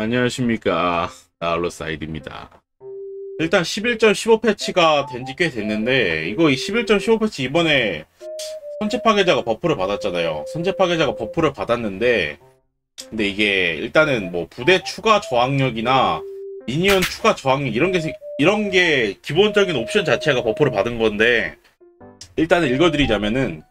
안녕하십니까, 나얼로사이드입니다. 일단 11.15 패치가 된 지 꽤 됐는데, 이 11.15 패치 이번에 선체 파괴자가 버프를 받았잖아요. 선체 파괴자가 버프를 받았는데, 근데 이게 일단은 뭐 부대 추가 저항력이나 미니언 추가 저항력 이런 게 기본적인 옵션 자체가 버프를 받은 건데, 일단은 읽어드리자면은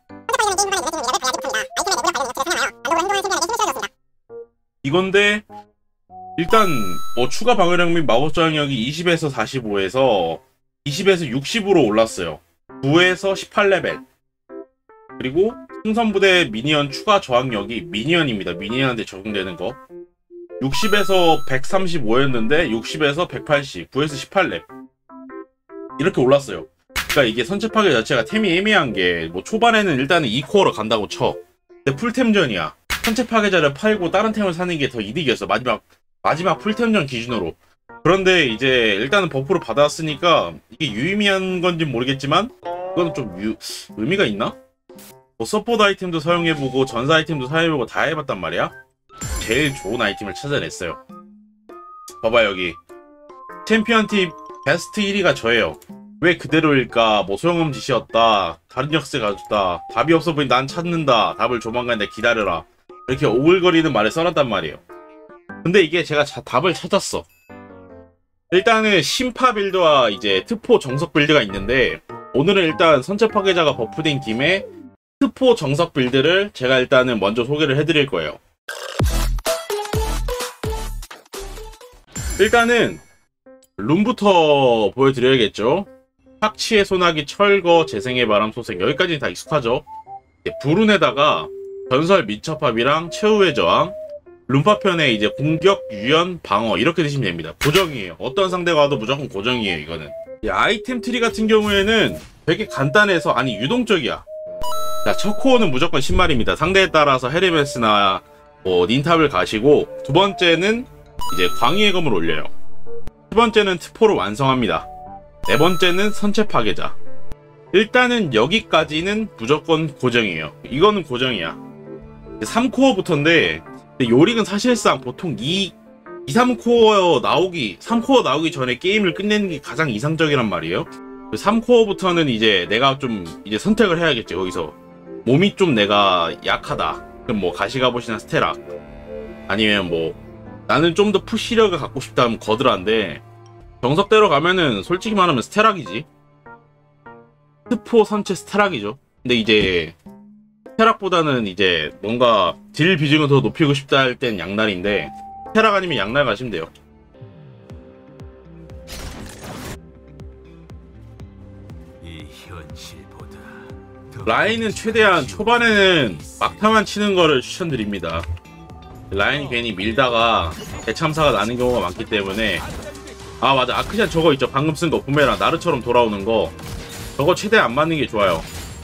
이건데, 일단 뭐 추가 방어력 및 마법 저항력이 20에서 45에서 20에서 60으로 올랐어요. 9에서 18레벨. 그리고 승선부대 미니언 추가 저항력이 미니언입니다. 미니언한테 적용되는 거 60에서 135였는데 60에서 180, 9에서 18렙 이렇게 올랐어요. 그러니까 이게 선체 파괴 자체가 템이 애매한 게, 뭐 초반에는 일단은 2코어로 간다고 쳐. 근데 풀템전이야. 선체 파괴자를 팔고 다른 템을 사는 게 더 이득이었어. 마지막 풀템전 기준으로. 그런데 이제 일단은 버프를 받았으니까 이게 유의미한 건지 모르겠지만 이건 좀 의미가 있나? 뭐 서포트 아이템도 사용해보고 전사 아이템도 사용해보고 다 해봤단 말이야. 제일 좋은 아이템을 찾아냈어요. 봐봐, 여기 챔피언 팀 베스트 1위가 저예요. 왜 그대로일까? 뭐 소용없는 짓이었다, 다른 역세 가졌다, 답이 없어 보니 난 찾는다, 답을 조만간 내 기다려라, 이렇게 오글거리는 말을 써놨단 말이에요. 근데 이게 제가 답을 찾았어. 일단은 심파 빌드와 이제 특포 정석 빌드가 있는데, 오늘은 일단 선체 파괴자가 버프된 김에 특포 정석 빌드를 제가 일단은 먼저 소개를 해드릴 거예요. 일단은 룸부터 보여드려야겠죠. 착취의 소나기, 철거, 재생의 바람, 소생, 여기까지는 다 익숙하죠. 불운에다가 전설 민첩합이랑 최후의 저항, 룸파편에 이제 공격, 유연, 방어 이렇게 드시면 됩니다. 고정이에요. 어떤 상대가 와도 무조건 고정이에요. 이거는 아이템 트리 같은 경우에는 되게 간단해서, 아니 유동적이야. 자, 첫 코어는 무조건 신말입니다. 상대에 따라서 헤르메스나 뭐 닌탑을 가시고, 두 번째는 이제 광희의 검을 올려요. 세 번째는 트포를 완성합니다. 네 번째는 선체 파괴자. 일단은 여기까지는 무조건 고정이에요. 이거는 고정이야. 3코어부터인데, 요릭은 사실상 보통 3코어 나오기 전에 게임을 끝내는 게 가장 이상적이란 말이에요. 3코어부터는 이제 내가 좀 이제 선택을 해야겠지. 거기서 몸이 좀 내가 약하다, 그럼 뭐 가시가봇이나 스테락, 아니면 뭐 나는 좀 더 푸시력을 갖고 싶다 하면 거드라인데, 정석대로 가면은 솔직히 말하면 스테락이지. 스포 선체 스테락이죠. 근데 이제 스테락보다는 이제 뭔가 딜 비중을 더 높이고 싶다 할 땐 양날인데, 스테락 아니면 양날 가시면 돼요. 라인은 최대한 초반에는 막타만 치는 거를 추천드립니다. 라인이 괜히 밀다가 대참사가 나는 경우가 많기 때문에. 아 맞아, 아크샨 저거 있죠, 방금 쓴 거. 부메랑 나르처럼 돌아오는 거, 저거 최대한 안 맞는 게 좋아요.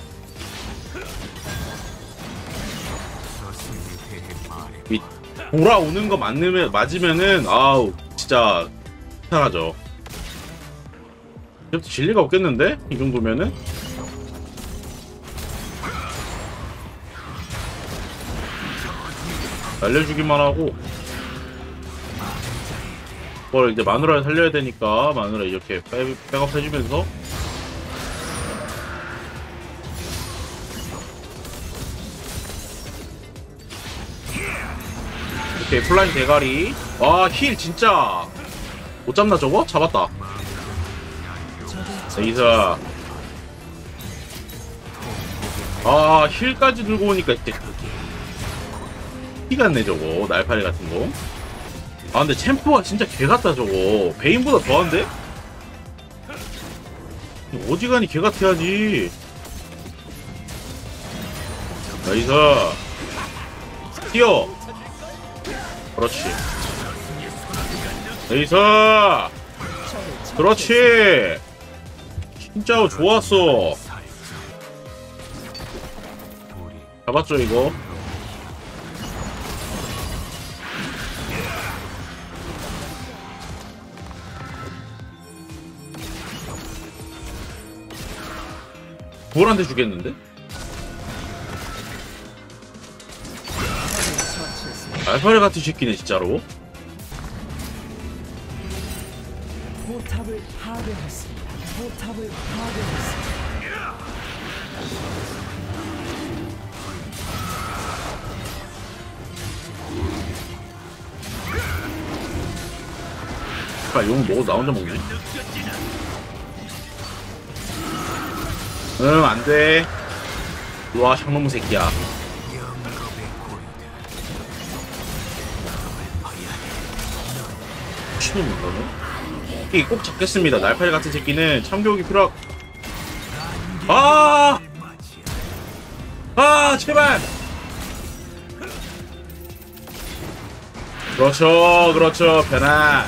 돌아오는 거 맞으면은 아우 진짜 이상하죠. 이제부터 진리가 없겠는데? 이 정도면은? 날려주기만 하고, 그걸 이제 마누라를 살려야 되니까 마누라 이렇게 백업 해주면서, 이렇게 플라잉 대가리. 와, 힐 진짜 못 잡나 저거? 잡았다. 이사. 아, 힐까지 들고 오니까 진짜 피 같네 저거, 날파리 같은 거. 아 근데 챔프가 진짜 개같다 저거. 베인보다 더한데? 어지간히 개같아야지. 나이스. 뛰어. 그렇지. 나이스. 그렇지. 진짜 좋았어. 잡았죠 이거. 부울한테 주겠는데? 알파레 같은 새끼네 진짜로. 포탑을 파괴했습니다. 포탑을 파괴했습니다. 용 먹어 나 혼자 먹네. 응 안돼. 와 샹놈의 새끼야. 미친놈인가 너? 이 꼭 잡겠습니다. 날파리 같은 새끼는 참교육이 필요하. 제발. 그렇죠 변화.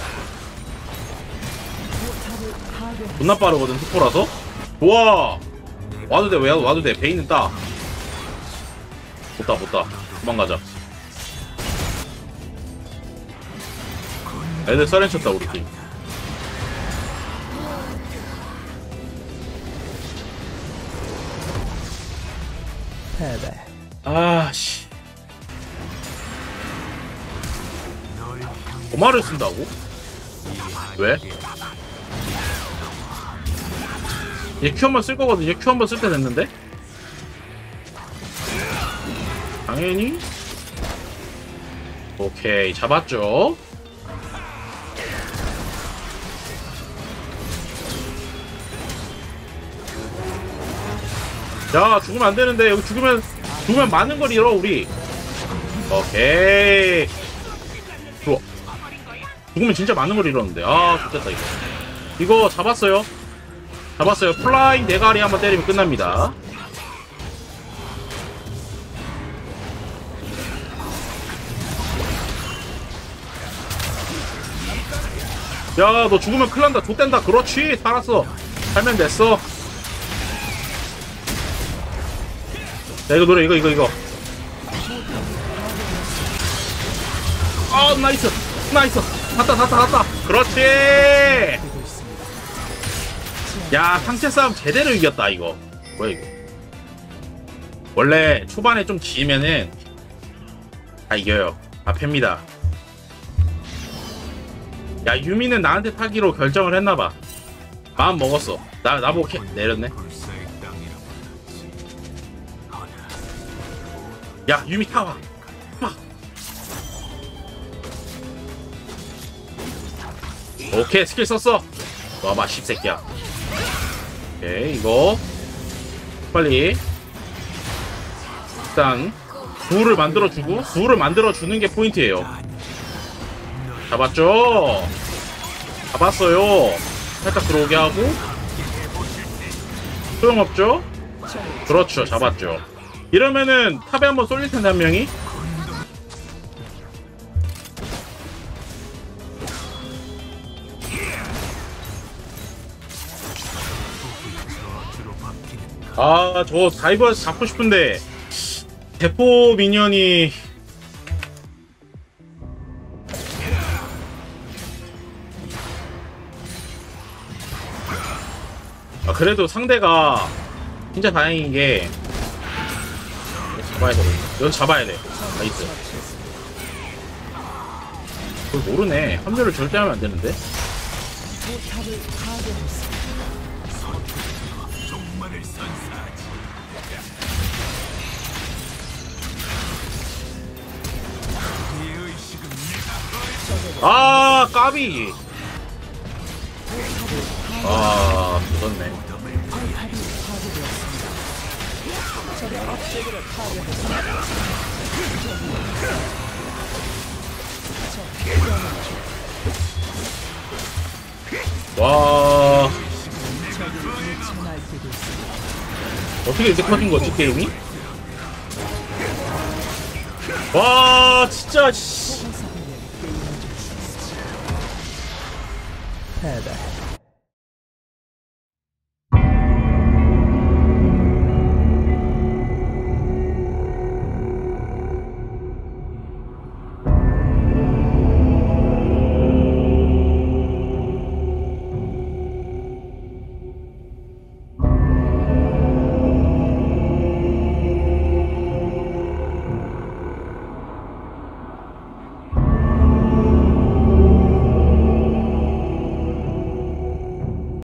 존나 빠르거든 스포라서. 좋아. 와도 돼. 왜 와도 돼. 베인은 따. 못다. 도망가자. 애들 썰렌 쳤다 우리 팀. 아씨. 고마를 쓴다고? 왜? 얘 Q 한번 쓸 거거든. 얘 Q 한번 쓸 때 됐는데? 당연히. 오케이 잡았죠. 야 죽으면 안 되는데. 여기 죽으면 많은 걸 잃어 우리. 오케이 좋아. 죽으면 진짜 많은 걸 잃었는데. 좋겠다 이거 잡았어요. 플라잉 대가리 한번 때리면 끝납니다. 야 너 죽으면 큰일난다. 좆된다. 그렇지 살았어. 살면 됐어. 야 이거 노래 이거. 나이스. 갔다. 그렇지. 야 상체 싸움 제대로 이겼다 이거. 뭐야 이거. 원래 초반에 좀 지면은 다 이겨요. 다 팹니다. 야 유미는 나한테 타기로 결정을 했나봐. 마음 먹었어. 나보고 내렸네. 야 유미 타와. 오케이 스킬 썼어. 와봐 씹새끼야. 오케이 이거 빨리 일단 구를 만들어주는 게 포인트예요. 잡았죠? 잡았어요. 살짝 들어오게 하고. 소용없죠? 그렇죠 잡았죠. 이러면은 탑에 한번 쏠릴 텐데 한 명이. 저 다이버에서 잡고 싶은데 대포 미니언이 그래도 상대가 진짜 다행인 게 잡아야 되거든. 여기 잡아야 돼. 나이스. 그걸 모르네. 합류를 절대 하면 안 되는데. 까비. 죽었네. 와. 어떻게 이렇게 터진 거지 게임이? 와 진짜 씨.